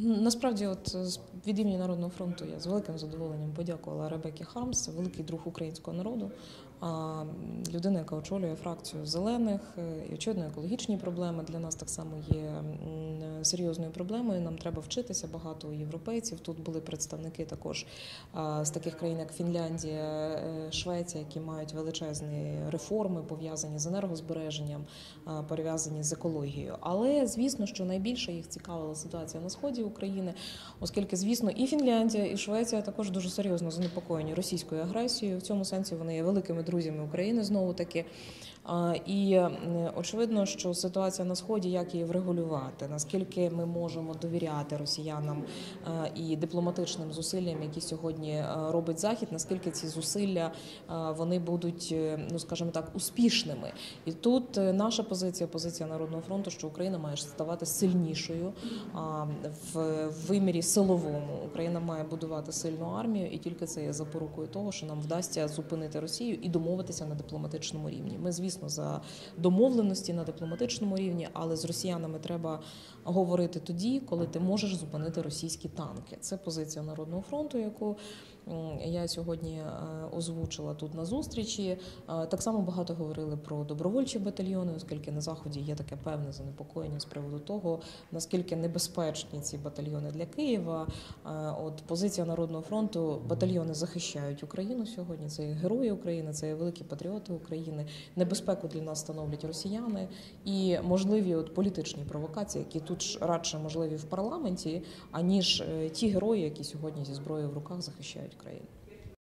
Насправді, від імені Народного фронту я з великим задоволенням подякувала Ребеккі Хармс, це великий друг українського народу, людина, яка очолює фракцію «Зелених», і, очевидно, екологічні проблеми для нас так само є серйозною проблемою. Нам треба вчитися, багато у європейців. Тут були представники також з таких країн, як Фінляндія, Швеція, які мають величезні реформи, пов'язані з енергозбереженням, пов'язані з екологією. Але, звісно, що найбільше їх цікавила ситуація на сході України, оскільки, звісно, і Фінляндія, і Швеція також дуже серйозно занепокоєні російською агресією. В цьому сенсі вони є великими друзями України знову-таки. І очевидно, що ситуація на Сході, як її врегулювати, наскільки ми можемо довіряти росіянам і дипломатичним зусиллям, які сьогодні робить Захід, наскільки ці зусилля вони будуть, скажімо так, успішними. І тут наша позиція, позиція Народного фронту, що Україна має ставати сильнішою в вимірі силовому. Україна має будувати сильну армію, і тільки це є запорукою того, що нам вдасться зупинити Росію і домовитися на дипломатичному рівні. Ми, звісно, за домовленості на дипломатичному рівні, але з росіянами треба говорити тоді, коли ти можеш зупинити російські танки. Це позиція Народного фронту, яку я сьогодні озвучила тут на зустрічі. Так само багато говорили про добровольчі батальйони, оскільки на Заході є таке певне занепокоєння з приводу того, наскільки небезпечні ці батальйони для Києва. Позиція Народного фронту: батальйони захищають Україну сьогодні, це є герої України, це є великі патріоти України. Небезпеку для нас становлять росіяни і можливі політичні провокації, які тут радше можливі в парламенті, аніж ті герої, які сьогодні зі зброєю в руках захищають країну.